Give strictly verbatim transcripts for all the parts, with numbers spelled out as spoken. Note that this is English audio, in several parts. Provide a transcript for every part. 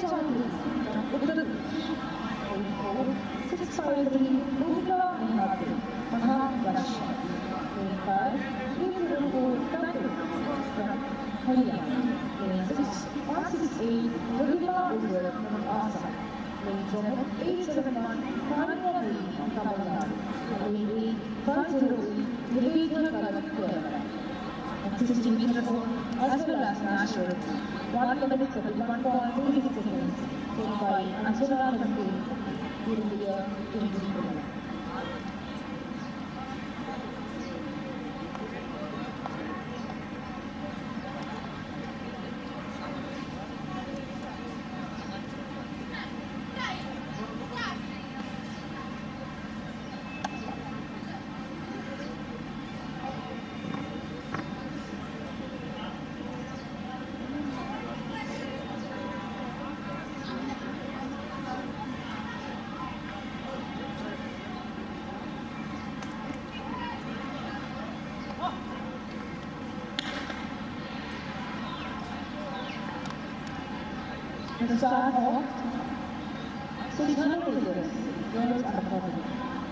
Charles, Uttar six five three, Bhumika Guwahati, Maharashtra. twenty-five, three zero four, Tattoo, Haryana. twenty-six, one six eight, Rudima Ulver from Assam. twenty-seven, eight seven one, Paniya Tamil Nadu. twenty-eight, five zero eight, Nivedha Kalat, Kerala. sixteen meter four, as well as national. one minute thirty-one point two six seconds. Followed by Anjana Kante, during the year twenty twenty. The start of six hundred meters, girls are following.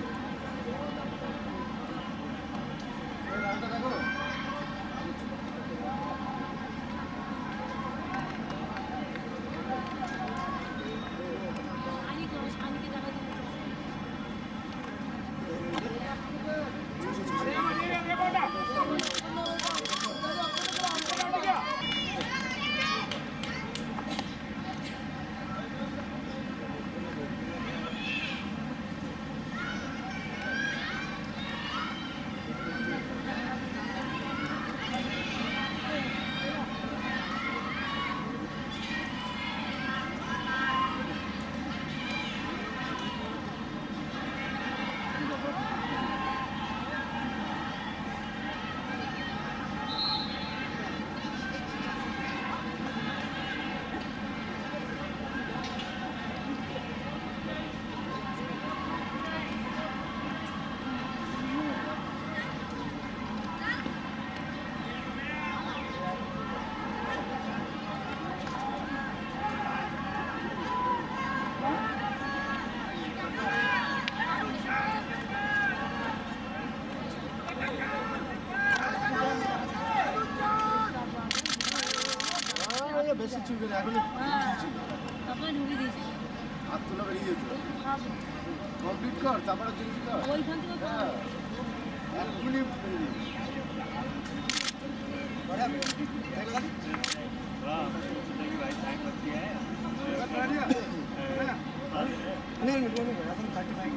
বেশি চুলবে না এখন আপনার ঢুকে দিয়েছি হাত তোলা বেরিয়ে যেত কমপ্লিট কর তারপরে জিনিস কর ওইখান থেকে কর এক মিনিট नहीं नहीं नहीं अपन thirty five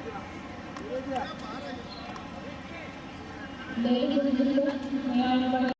Ladies and gentlemen, may I invite